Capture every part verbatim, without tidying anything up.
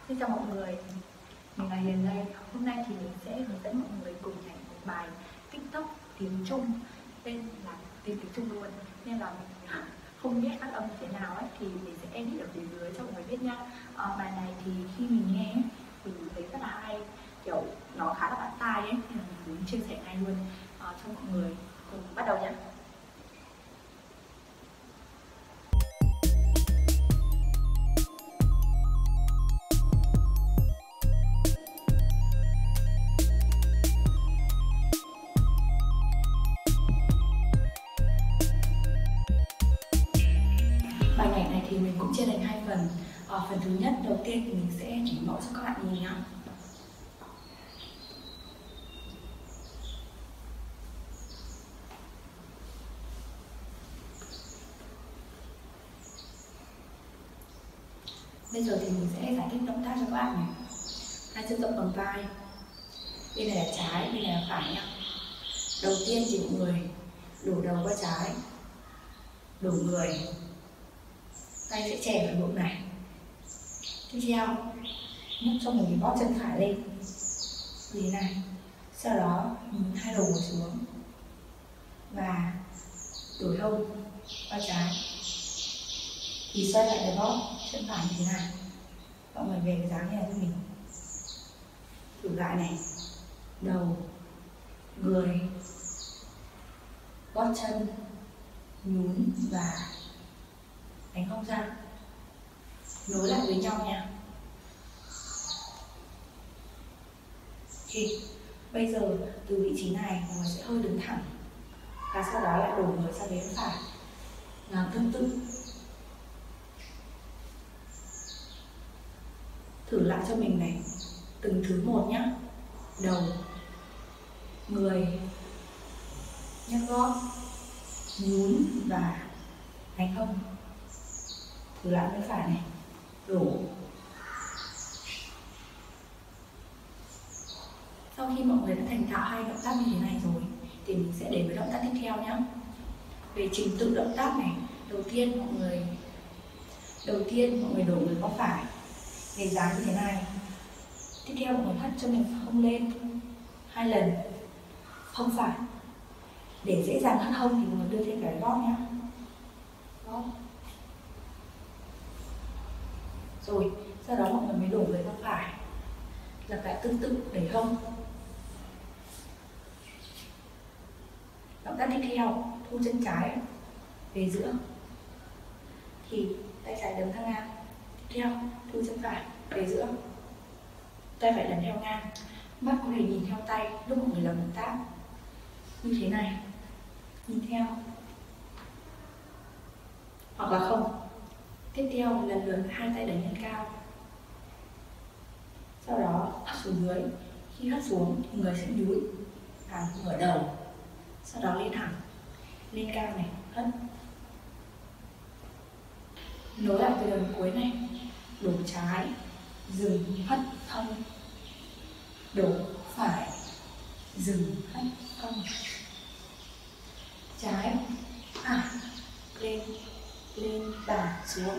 Xin chào mọi người, mình là Hiền đây. Hôm nay thì mình sẽ hướng dẫn mọi người cùng nhảy một bài TikTok tiếng Trung, tên là tiếng tiếng Trung luôn. Nên là mình không biết phát âm như thế nào ấy, thì mình sẽ edit ở phía dưới cho mọi người biết nhá. À, bài này thì khi mình nghe ấy, mình thấy rất là hay, kiểu nó khá là bắt tai ấy, nên là mình muốn chia sẻ ngay luôn à, cho mọi người. Cùng bắt đầu nhé. Bài nhảy này thì mình cũng chia thành hai phần. Ở phần thứ nhất, đầu tiên thì mình sẽ chỉ mẫu cho các bạn nhìn nhá. Bây giờ thì mình sẽ giải thích động tác cho các bạn này. Hai chân rộng bằng vai. Bên này là trái, bên này là phải nhá. Đầu tiên thì mọi người đổ đầu qua trái, đổ người, tay sẽ chè vào bụng này. Tiếp theo nhấc cho mình bóp chân phải lên như thế này. Sau đó mình hai đầu ngồi xuống và đổi hông qua trái, thì xoay lại cái bóp chân phải như thế này. Mọi người về cái dáng như này cho mình. Thử lại này. Đầu, người, gót chân, nhún và đánh hông ra, nối lại với nhau nha. Ok, bây giờ từ vị trí này mọi người sẽ hơi đứng thẳng và sau đó lại đổ người sang bên phải, làm tương tự. Thử lại cho mình này, từng thứ một nhé. Đầu, người, nhấc gót, nhún và đánh hông. Thử lại bên phải này, đổ. Sau khi mọi người đã thành thạo hai động tác như thế này rồi thì mình sẽ đến với động tác tiếp theo nhé. Về trình tự động tác này, đầu tiên mọi người đầu tiên mọi người đổ người góc phải về dáng như thế này. Tiếp theo mọi người hất cho mình hông lên hai lần, hông phải. Để dễ dàng hất hông thì mọi người đưa thêm cái gót nhé. Gót. Rồi, sau đó mọi người mới đổ người góc phải, lặp lại tương tự đẩy hông. Động tác tiếp theo, thu chân trái về giữa, thì tay trái đấm sang ngang. Tiếp theo, thu chân phải về giữa, tay phải đấm theo ngang. Mắt có thể nhìn theo tay lúc mọi người làm động tác như thế này, nhìn theo hoặc là không. Tiếp theo lần lượt hai tay đẩy lên cao, sau đó hất xuống dưới. Khi hất xuống thì người sẽ nhún và ngửa đầu, sau đó lên thẳng, lên cao này, hất. Nối lại từ lần cuối này, đổ trái, dừng, hất, thông. Đổ phải, dừng, hất, thông. Trái, phải, lên, lên và xuống.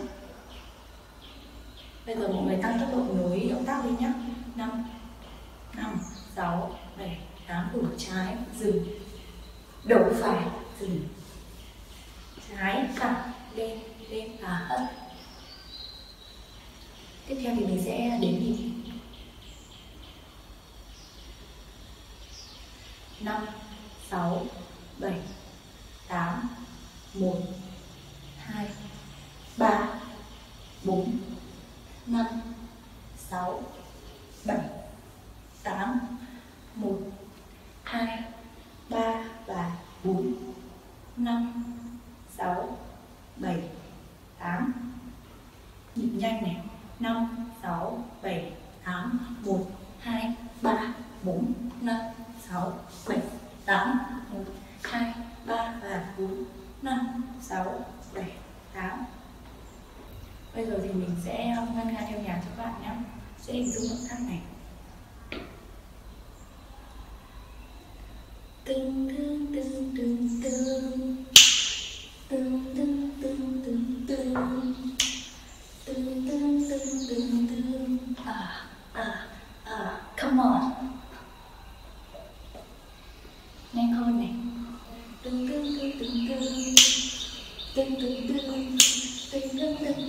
Bây giờ mọi người tăng tốc độ nối động tác lên nhé. Năm, năm, sáu, bảy, tám. Đổ trái, dừng, đổ phải, dừng, trái, phải, lên, lên và hất. Tiếp theo thì mình sẽ đếm nhịp. Năm, sáu, bảy, tám, một, hai, ba, bốn, năm, sáu, bảy, tám, một, hai, ba và bốn, năm, sáu, bảy, tám. Nhịp nhanh này. Năm, sáu, bảy, tám, một, hai, ba, bốn, năm, sáu, bảy, tám, một, hai, ba và bốn, năm, sáu, bảy, tám. Bây giờ thì mình sẽ ngân nga theo nhạc cho các bạn nhé. Sẽ hình dung động tác này. Từng từng từng từng từng từng từng từng từng từng từng từng từng từng từng.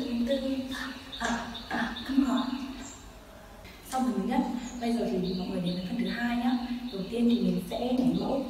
tưng tưng. À, à, come on. Xong phần thứ nhất, bây giờ thì mọi người đến với phần thứ hai nhá. Đầu tiên thì mình sẽ nhảy mẫu.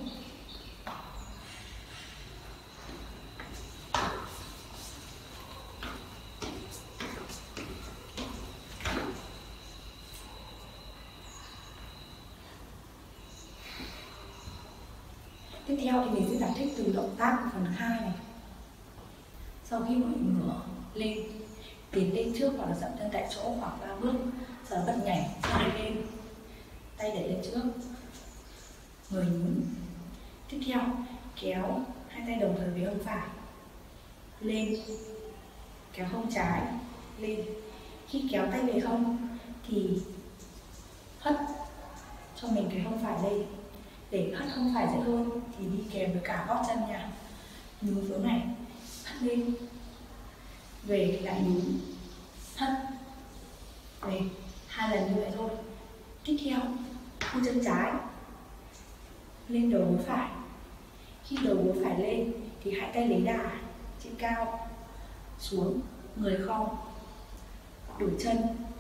Tiếp theo thì mình sẽ giải thích từng động tác của phần thứ hai này. Sau khi mọi người ngửa lên, tiến lên trước hoặc là dậm chân tại chỗ khoảng ba bước, sau đó bật nhảy, tay lên, tay đẩy lên trước, người nhún. Tiếp theo kéo hai tay đồng thời với hông phải lên, kéo hông trái lên. Khi kéo tay về hông thì hất cho mình cái hông phải lên. Để hất hông phải dễ hơn thì đi kèm với cả gót chân nha. Nhún xuống này, hất lên, về thì lại nhún, hất, về, hai lần như vậy thôi. Tiếp theo hông chân trái lên đầu gối phải. Khi đầu gối phải lên thì hai tay lấy đà trên cao, xuống, người khom, đổi chân.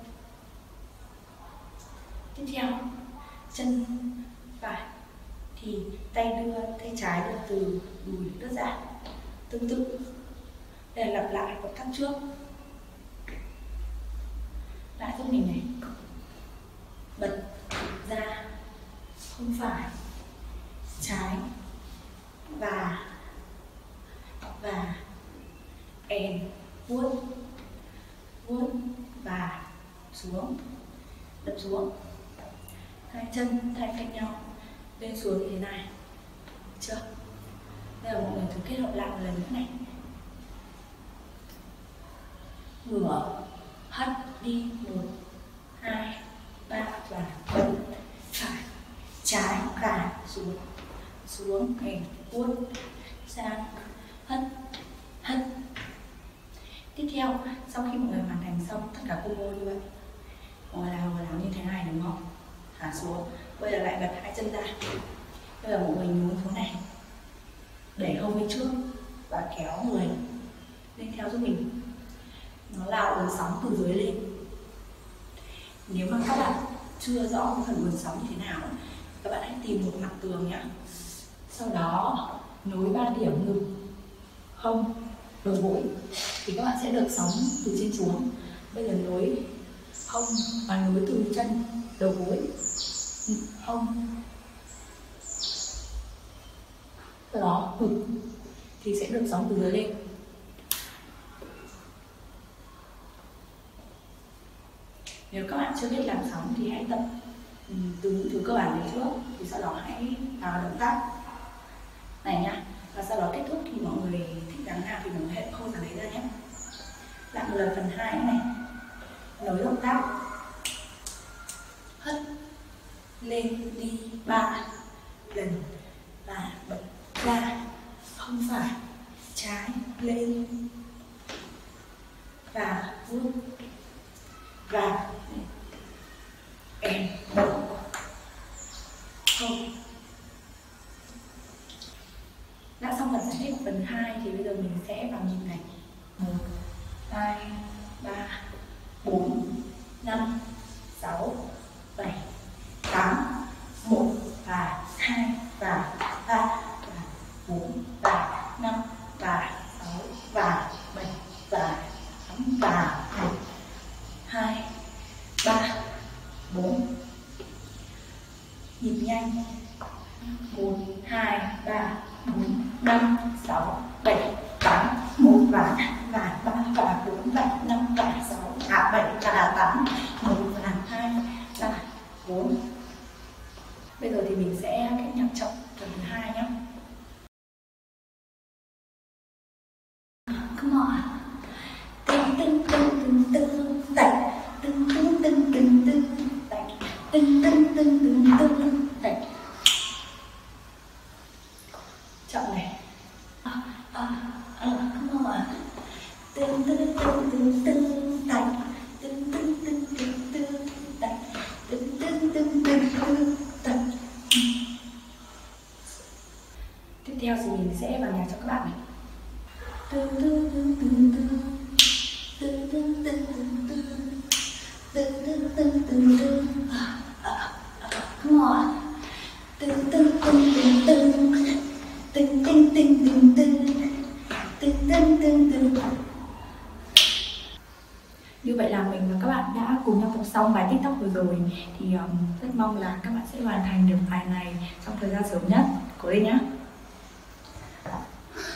Tiếp theo chân phải thì tay đưa, tay trái đưa từ đùi đứt ra, tương tự. Đây là lặp lại động tác trước. Lại giúp mình này, bật ra, không phải, trái, và và èn, vuốt, vuốt và xuống, đập xuống. Hai chân thay cạnh nhau, lên xuống như thế này. Được chưa? Bây giờ mọi người thử kết hợp lại một lần nữa này. Ngửa, hất đi, một, hai, ba và bật, phải, trái và xuống, xuống, èn, vuốt, sang, hất, hất. Tiếp theo, sau khi mọi người hoàn thành xong tất cả combo như vậy, mọi người làm, mọi người làm như thế này đúng không? Thả xuống, bây giờ lại bật hai chân ra. Bây giờ mọi người nhún xuống này, đẩy hông lên trước và kéo người lên theo giúp mình. Nó là uốn sóng từ dưới lên. Nếu mà các bạn chưa rõ phần uốn sóng như thế nào, các bạn hãy tìm một mặt tường nhé. Sau đó nối ba điểm ngực, hông, đầu gối thì các bạn sẽ được sóng từ trên xuống. Bây giờ nối hông và nối từ chân, đầu gối, hông, sau đó ngực thì sẽ được sóng từ dưới lên. Nếu các bạn chưa biết làm sóng thì hãy tập từ những thứ cơ bản này trước, thì sau đó hãy vào động tác này nhá. Và sau đó kết thúc thì mọi người thích dáng nào thì mọi người hãy khâu dáng đấy ra nhé. Lại một lần phần hai này, nối động tác, hất lên đi ba lần và bật ra, không phải, trái lên và vuốt và em bật không. Đã xong phần giải thích của phần hai thì bây giờ mình sẽ vào nhịp này. Một, hai, ba, bốn, năm, sáu, bảy, tám, một và hai và ba và bốn và năm và sáu và bảy và tám và một, hai, ba, bốn. Nhịp nhanh. Một, hai, ba, bốn, năm, sáu, bảy, tám, một và và ba và bốn và năm và sáu và bảy và tám, một và hai và bốn. Bây giờ thì mình sẽ kết nhạc chậm phần thứ hai nhé. Come on. Tưng tưng tưng tưng tưng tạch, tưng tưng tưng tưng tưng tạch, tưng tưng tưng tưng tưng tạch. Chậm này. À, à, à, come on. Tưng tưng tưng tưng tưng tạch, tưng tưng tưng tưng tưng tạch, tưng tưng tưng tưng tưng tạch. Tiếp theo thì mình sẽ vào nhạc cho các bạn này. Tưng tưng tưng tưng tưng. Từng từng từng từng từng từng từng từng từng. Come on. Từng từng từng từng từng từng từng từng từng từng từng từng từng từng. Như vậy là mình và các bạn đã cùng nhau tập xong bài TikTok vừa rồi. Thì um, rất mong là các bạn sẽ hoàn thành được bài này trong thời gian sớm nhất. Cố lên nhé!